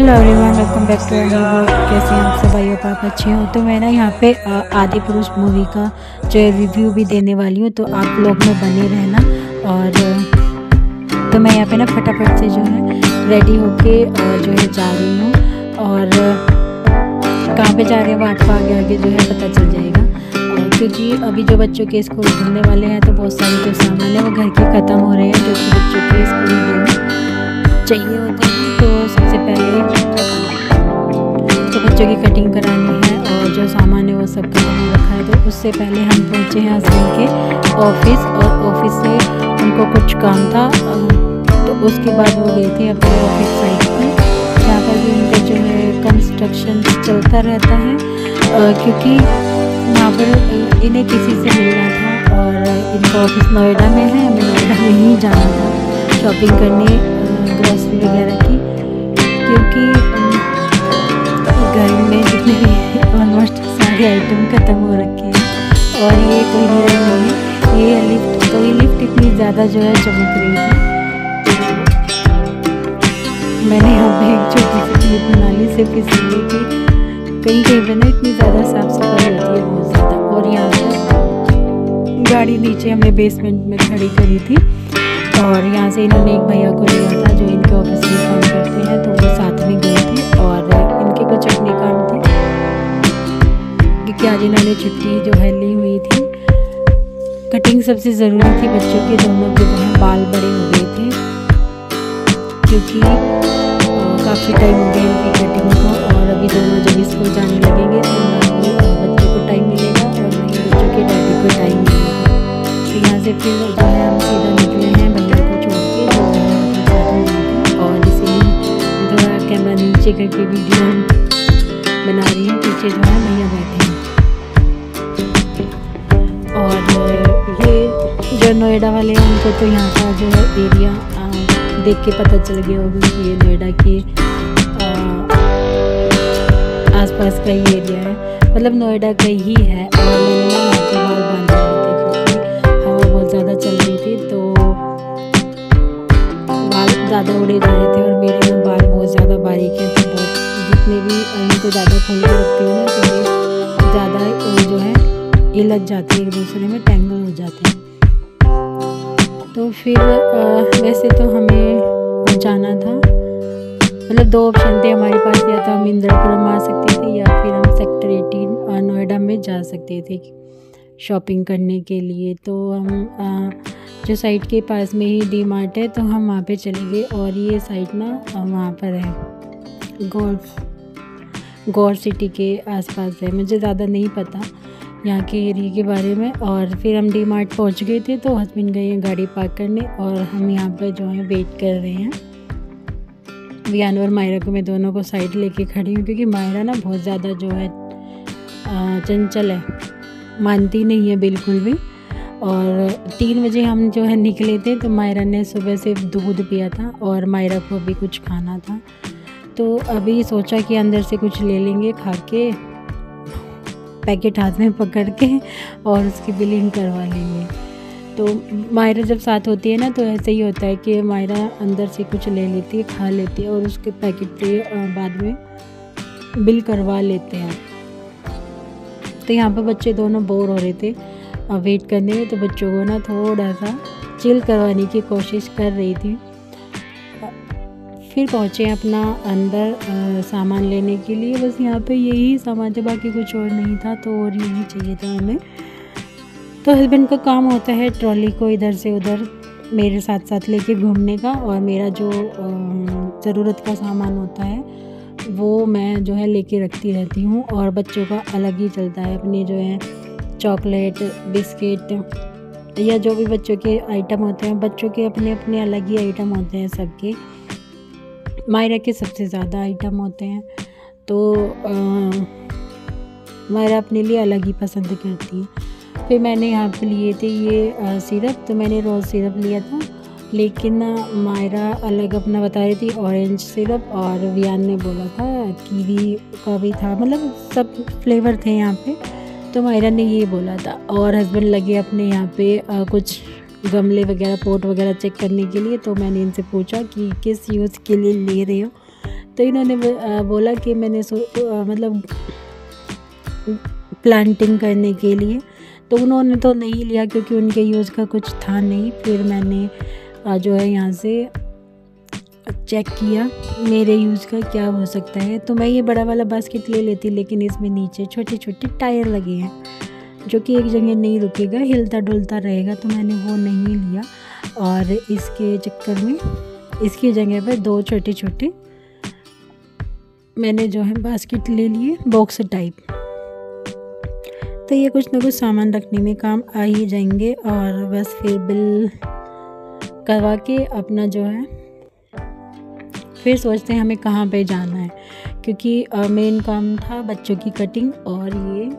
Hello everyone, welcome back to new vlog. कैसे हैं आप सब? भाई और आप अच्छे हो? तो मैं ना यहाँ पे आदि पुरुष मूवी का जो है रिव्यू भी देने वाली हूँ, तो आप लोग में बने रहना। और तो मैं यहाँ पे ना फटाफट से जो है रेडी होके जो है जा रही हूँ, और कहाँ पे जा रहे हैं वो आपको आगे आगे जो है पता चल जाएगा। क्योंकि अभी जो बच्चों के स्कूल खुलने वाले हैं, तो बहुत सारे जो सामान है वो घर के ख़त्म हो रहे हैं, जो कि बच्चों के स्कूल में चाहिए होते हैं। तो सबसे पहले तो बच्चों की कटिंग करानी है, और जो सामान है वो सब खत्म हो रखा है। तो उससे पहले हम पहुँचे हैं हस्बैंड के ऑफिस, और ऑफिस से उनको कुछ काम था, तो उसके बाद वो गए थे अपने ऑफिस साइड पर, जहाँ पर भी उनका जो है कंस्ट्रक्शन चलता रहता है। क्योंकि यहाँ पर इन्हें किसी से मिलना था, और इनका ऑफिस नोएडा में है, हमें नोएडा में ही जाना था शॉपिंग करने ग्रोसरी वगैरह की, क्योंकि घर में जितने भी ऑलमोस्ट सारे आइटम ख़त्म हो रखे हैं, और ये कोई नहीं रही है। ये लिफ्ट, तो ये लिफ्ट इतनी ज़्यादा जो है चमक रही थी। मैंने यहाँ पे एक छोटी सी क्लिप बना ली, सिर्फ इसलिए कि कहीं कहीं पर ना इतनी ज़्यादा साफ़ सफाई होती है, बहुत ज़्यादा। और यहाँ पर गाड़ी नीचे हमने बेसमेंट में खड़ी करी थी, और यहाँ से इन्होंने एक भैया को लिया था जो इनके ऑफिस में काम करते हैं, तो वो साथ में गए थे, और इनके कुछ अपने काम थे, क्योंकि आज इन्होंने छुट्टी जो है ली हुई थी। कटिंग सबसे ज़रूरी थी, बच्चों के दोनों के जो है बाल बड़े हो गए थे, क्योंकि काफ़ी टाइम हो गया इनकी कटिंग को, और अभी दोनों जब स्कूल जाने लगेंगे तो ना ही बच्चों को टाइम मिलेगा, और ना ही बच्चों के डैडी को टाइम मिलेगा। तो यहाँ से फिर जो है हम सीधा निकले हैं भैया को छोड़ के, जो है और इसीलिए थोड़ा कैमरा नीचे करके वीडियो बना रही हूँ। पीछे जो है भैया बैठे हैं, और ये जो नोएडा वाले हैं उनको तो यहाँ का जो है एरिया देख के पता चल गया होगा कि ये नोएडा के आसपास का ही एरिया है, मतलब नोएडा का ही है। और मैंने ना यहाँ के बाल बांध रहे थे, क्योंकि हवा बहुत ज़्यादा चल रही थी, तो बाल ज़्यादा उड़े जा रहे थे, और मेरे ना बाल बहुत ज़्यादा बारीक हैं, तो बहुत जितने भी इनको ज़्यादा खोल के रखती हूँ ना, तो ये ज़्यादा जो है ये लग जाती है, एक दूसरे में टेंगल हो जाते हैं। तो फिर वैसे तो हमें जाना था, मतलब दो ऑप्शन थे हमारे पास, या तो हम इंदिरापुरम आ सकते थे, या फिर हम सेक्टर 18 नोएडा में जा सकते थे शॉपिंग करने के लिए। तो हम जो साइट के पास में ही डी मार्ट है, तो हम वहाँ पे चले गए, और ये साइट ना वहाँ पर है गौर सिटी के आसपास है। मुझे ज़्यादा नहीं पता यहाँ के एरिया के बारे में। और फिर हम डी मार्ट पहुँच गए थे, तो हस्बैंड गए हैं गाड़ी पार्क करने, और हम यहाँ पर जो है वेट कर रहे हैं। वियान और मायरा को मैं दोनों को साइड लेके खड़ी हूँ, क्योंकि मायरा ना बहुत ज़्यादा जो है चंचल है, मानती नहीं है बिल्कुल भी। और 3 बजे हम जो है निकले थे, तो मायरा ने सुबह से दूध पिया था, और मायरा को अभी कुछ खाना था, तो अभी सोचा कि अंदर से कुछ ले लेंगे खा के, पैकेट हाथ में पकड़ के, और उसकी बिलिंग करवा लेंगे। तो मायरा जब साथ होती है ना, तो ऐसे ही होता है कि मायरा अंदर से कुछ ले लेती है, खा लेती है, और उसके पैकेट पे बाद में बिल करवा लेते हैं। तो यहाँ पर बच्चे दोनों बोर हो रहे थे वेट करने में, तो बच्चों को ना थोड़ा सा चिल करवाने की कोशिश कर रही थी। फिर पहुँचे अपना अंदर सामान लेने के लिए, बस यहाँ पे यही सामान था, बाकी कुछ और नहीं था, तो और यही चाहिए था हमें। तो हस्बैंड का काम होता है ट्रॉली को इधर से उधर मेरे साथ साथ लेके घूमने का, और मेरा जो ज़रूरत का सामान होता है वो मैं जो है लेके रखती रहती हूँ। और बच्चों का अलग ही चलता है, अपने जो है चॉकलेट, बिस्किट, या जो भी बच्चों के आइटम होते हैं, बच्चों के अपने अपने अलग ही आइटम होते हैं सबके। मायरा के सबसे ज़्यादा आइटम होते हैं, तो मायरा अपने लिए अलग ही पसंद करती है। फिर मैंने यहाँ पे लिए थे ये सिरप, तो मैंने रोज़ सिरप लिया था, लेकिन मायरा अलग अपना बता रही थी ऑरेंज सिरप, और वियान ने बोला था कीवी का भी था, मतलब सब फ्लेवर थे यहाँ पे, तो मायरा ने ये बोला था। और हस्बैंड लगे अपने यहाँ पे कुछ गमले वगैरह, पोट वगैरह चेक करने के लिए, तो मैंने इनसे पूछा कि किस यूज़ के लिए ले रहे हो, तो इन्होंने बोला कि मैंने मतलब प्लांटिंग करने के लिए, तो उन्होंने तो नहीं लिया क्योंकि उनके यूज़ का कुछ था नहीं। फिर मैंने जो है यहाँ से चेक किया मेरे यूज़ का क्या हो सकता है। तो मैं ये बड़ा वाला बास्केट ले लेती, लेकिन इसमें नीचे छोटे छोटे टायर लगे हैं जो कि एक जगह नहीं रुकेगा, हिलता डुलता रहेगा, तो मैंने वो नहीं लिया। और इसके चक्कर में इसकी जगह पर 2 छोटे छोटे मैंने जो है बास्केट ले लिए, बॉक्स टाइप। तो ये कुछ ना कुछ सामान रखने में काम आ ही जाएंगे। और बस फिर बिल करवा के अपना जो है फिर सोचते हैं हमें कहाँ पे जाना है, क्योंकि मेन काम था बच्चों की कटिंग और ये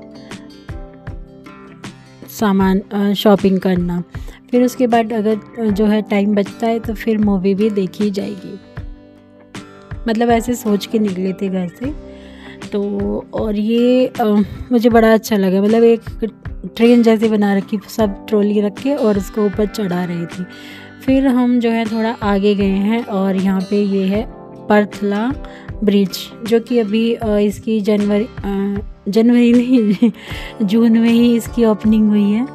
सामान शॉपिंग करना। फिर उसके बाद अगर जो है टाइम बचता है तो फिर मूवी भी देखी जाएगी। मतलब ऐसे सोच के निकले थे घर से। तो और ये मुझे बड़ा अच्छा लगा, मतलब एक ट्रेन जैसे बना रखी, सब ट्रॉली रख के और उसको ऊपर चढ़ा रही थी। फिर हम जो है थोड़ा आगे गए हैं और यहाँ पे ये है परथला ब्रिज, जो कि अभी इसकी जनवरी नहीं जून में ही इसकी ओपनिंग हुई है।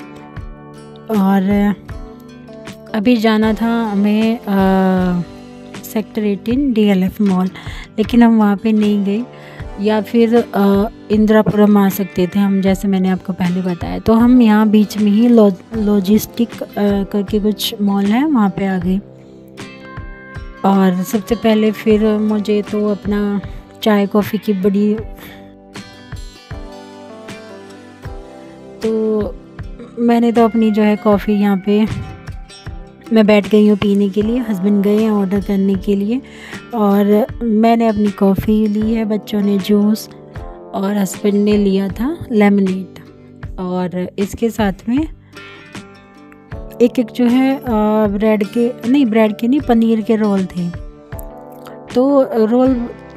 और अभी जाना था हमें सेक्टर 18 DLF मॉल, लेकिन हम वहाँ पे नहीं गए, या फिर इंदिरापुरम आ सकते थे हम, जैसे मैंने आपको पहले बताया। तो हम यहाँ बीच में ही लॉजिस्टिक करके कुछ मॉल है, वहाँ पे आ गए। और सबसे पहले फिर मुझे तो अपना चाय कॉफ़ी की बड़ी, तो मैंने तो अपनी जो है कॉफ़ी यहाँ पे मैं बैठ गई हूँ पीने के लिए, हस्बैंड गए हैं ऑर्डर करने के लिए। और मैंने अपनी कॉफ़ी ली है, बच्चों ने जूस और हस्बैंड ने लिया था लेमनेड। और इसके साथ में एक जो है ब्रेड के नहीं पनीर के रोल थे। तो रोल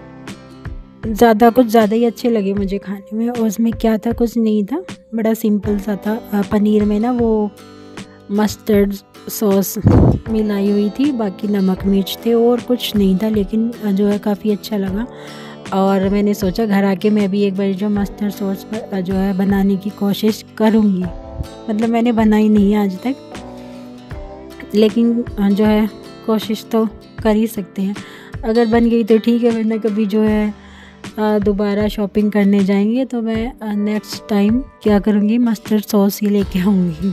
कुछ ज़्यादा ही अच्छे लगे मुझे खाने में। और उसमें क्या था, कुछ नहीं था, बड़ा सिंपल सा था। पनीर में ना वो मस्टर्ड सॉस मिलाई हुई थी, बाकी नमक मिर्च थे और कुछ नहीं था, लेकिन जो है काफ़ी अच्छा लगा। और मैंने सोचा घर आके मैं भी एक बार जो मस्टर्ड सॉस पर जो है बनाने की कोशिश करूँगी। मतलब मैंने बनाई नहीं है आज तक, लेकिन जो है कोशिश तो कर ही सकते हैं। अगर बन गई तो ठीक है, वरना कभी जो है दोबारा शॉपिंग करने जाएंगे तो मैं नेक्स्ट टाइम क्या करूँगी, मस्टर्ड सॉस ही लेके आऊँगी।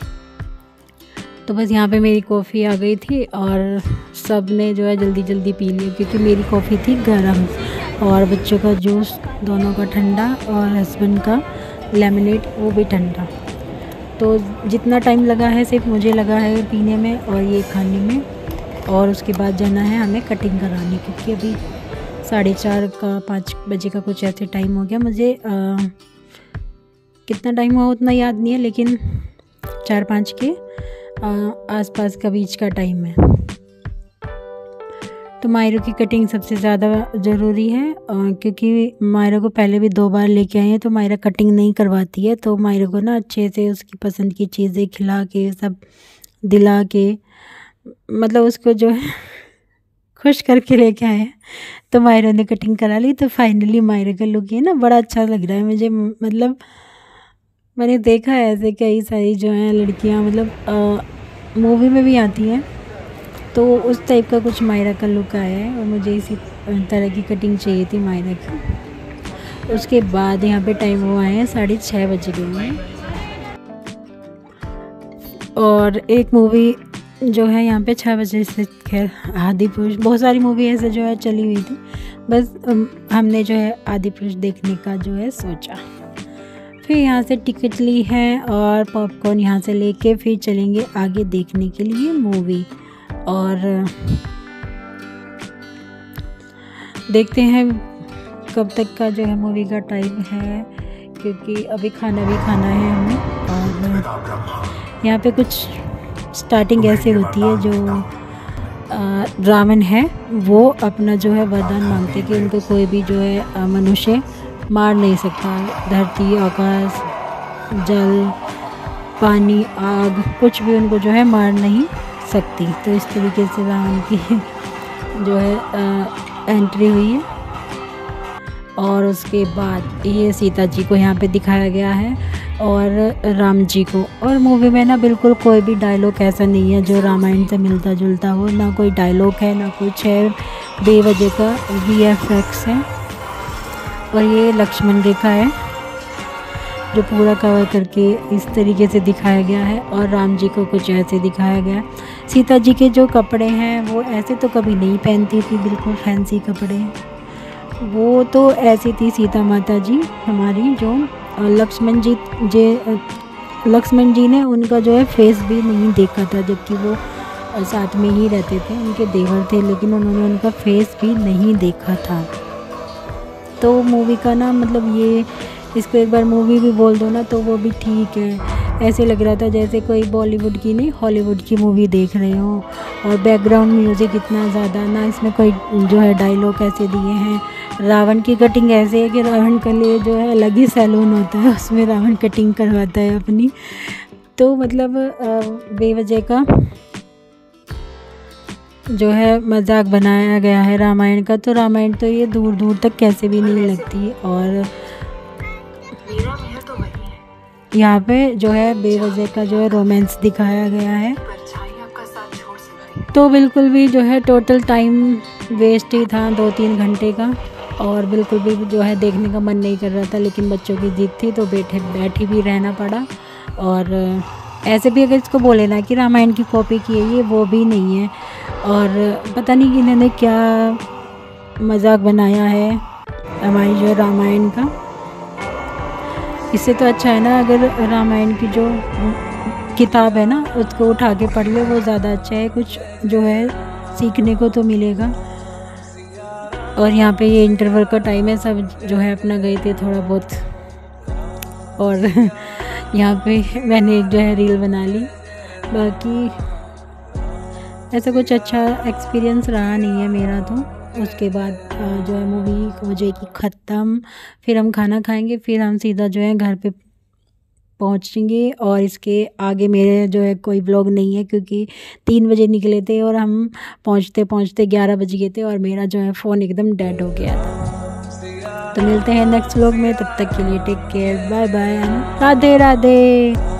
तो बस यहाँ पे मेरी कॉफ़ी आ गई थी और सब ने जो है जल्दी जल्दी पी ली, क्योंकि मेरी कॉफ़ी थी गरम और बच्चों का जूस दोनों का ठंडा और हस्बैंड का लेमनेड वो भी ठंडा। तो जितना टाइम लगा है सिर्फ मुझे लगा है पीने में और ये खाने में। और उसके बाद जाना है हमें कटिंग कराने, क्योंकि अभी 4:30 का 5 बजे का कुछ ऐसे टाइम हो गया। मुझे कितना टाइम हुआ उतना याद नहीं है, लेकिन 4-5 के आसपास का बीच का टाइम है। तो मायरों की कटिंग सबसे ज़्यादा ज़रूरी है, क्योंकि मायरों को पहले भी 2 बार लेके आए हैं तो मायरा कटिंग नहीं करवाती है। तो मायरों को ना अच्छे से उसकी पसंद की चीज़ें खिला के सब दिला के, मतलब उसको जो है खुश करके लेके आए। तो मायरा ने कटिंग करा ली। तो फाइनली मायरा का लुक ये ना बड़ा अच्छा लग रहा है मुझे। मतलब मैंने देखा है ऐसे कई सारी जो हैं लड़कियां, मतलब मूवी में भी आती हैं, तो उस टाइप का कुछ मायरा का लुक आया है और मुझे इसी तरह की कटिंग चाहिए थी मायरा की। उसके बाद यहाँ पे टाइम हुआ है 6:30 बजे के लिए। और एक मूवी जो है यहाँ पे 6 बजे से, खैर आदिपुरुष, बहुत सारी मूवी ऐसे जो है चली हुई थी, बस हमने जो है आदिपुरुष देखने का जो है सोचा। फिर यहाँ से टिकट ली है और पॉपकॉर्न यहाँ से लेके फिर चलेंगे आगे देखने के लिए मूवी। और देखते हैं कब तक का जो है मूवी का टाइम है, क्योंकि अभी खाना भी खाना है हमें। और यहाँ पे कुछ स्टार्टिंग ऐसे होती है, जो ब्राह्मण है वो अपना जो है वरदान मांगते कि उनको कोई भी जो है मनुष्य मार नहीं सकता। धरती, आकाश, जल, पानी, आग, कुछ भी उनको जो है मार नहीं सकती। तो इस तरीके से रावण की जो है एंट्री हुई है। और उसके बाद ये सीता जी को यहाँ पे दिखाया गया है और राम जी को। और मूवी में ना बिल्कुल कोई भी डायलॉग ऐसा नहीं है जो रामायण से मिलता जुलता हो, ना कोई डायलॉग है ना कुछ है, बेवजह का VFX है। और ये लक्ष्मण रेखा है जो पूरा कवर करके इस तरीके से दिखाया गया है। और राम जी को कुछ ऐसे दिखाया गया है। सीता जी के जो कपड़े हैं वो ऐसे तो कभी नहीं पहनती थी, बिल्कुल फैंसी कपड़े, वो तो ऐसी थी सीता माता जी हमारी। जो लक्ष्मण जी ने उनका जो है फेस भी नहीं देखा था, जबकि वो साथ में ही रहते थे, उनके देवर थे, लेकिन उन्होंने उनका फेस भी नहीं देखा था। तो मूवी का ना मतलब ये, इसको एक बार मूवी भी बोल दो ना तो वो भी ठीक है। ऐसे लग रहा था जैसे कोई बॉलीवुड की नहीं हॉलीवुड की मूवी देख रहे हो। और बैकग्राउंड म्यूज़िक इतना ज़्यादा ना, इसमें कोई जो है डायलॉग ऐसे दिए हैं। रावण की कटिंग ऐसे है कि रावण के लिए जो है अलग ही सैलून होता है, उसमें रावण कटिंग करवाता है अपनी। तो मतलब बेवजह का जो है मजाक बनाया गया है रामायण का। तो रामायण तो ये दूर दूर तक कैसे भी नहीं लगती। और यहाँ पे जो है बेवजह का जो है रोमांस दिखाया गया है। तो बिल्कुल भी जो है टोटल टाइम वेस्ट ही था 2-3 घंटे का। और बिल्कुल भी जो है देखने का मन नहीं कर रहा था, लेकिन बच्चों की जिद थी तो बैठी भी रहना पड़ा। और ऐसे भी अगर इसको बोले ना कि रामायण की कॉपी की है ये, वो भी नहीं है। और पता नहीं इन्होंने क्या मजाक बनाया है हमारी जो रामायण का। इससे तो अच्छा है ना अगर रामायण की जो किताब है ना उसको उठा के पढ़ ले, वो ज़्यादा अच्छा है, कुछ जो है सीखने को तो मिलेगा। और यहाँ पे ये इंटरवल का टाइम है, सब जो है अपना गए थे थोड़ा बहुत। और यहाँ पे मैंने एक जो है रील बना ली। बाकी ऐसा कुछ अच्छा एक्सपीरियंस रहा नहीं है मेरा तो। उसके बाद जो है मूवी हो जाएगी ख़त्म, फिर हम खाना खाएंगे, फिर हम सीधा जो है घर पे पहुँचेंगे। और इसके आगे मेरे जो है कोई व्लॉग नहीं है, क्योंकि 3 बजे निकले थे और हम पहुँचते पहुँचते 11 बज गए थे और मेरा जो है फ़ोन एकदम डेड हो गया था। तो मिलते हैं नेक्स्ट व्लॉग में, तब तक के लिए take care, bye bye, Radhe Radhe.